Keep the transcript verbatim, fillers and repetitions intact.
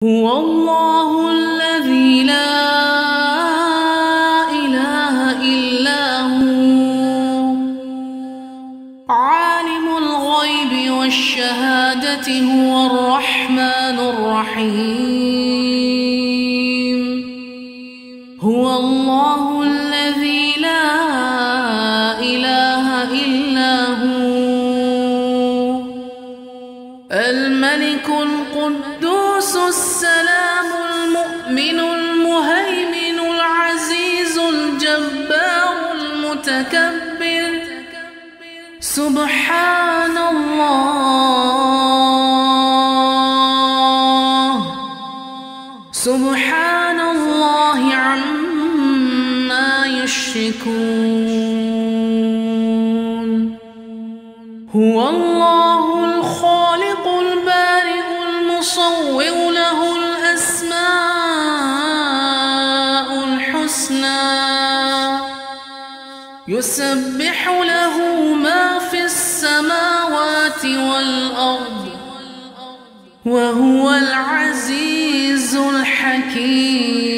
هو الله الذي لا إله إلا هو عالم الغيب والشهادة هو الرحمن الرحيم. هو الله الذي لا إله إلا هو الملك القدوس السلام المؤمن المهيمن العزيز الجبار المتكبر. سبحان الله سبحان الله عما يشركون. هو الله الخالق البارئ المصور له الأسماء الحسنى يسبح له ما في السماوات والأرض وهو العزيز الحكيم.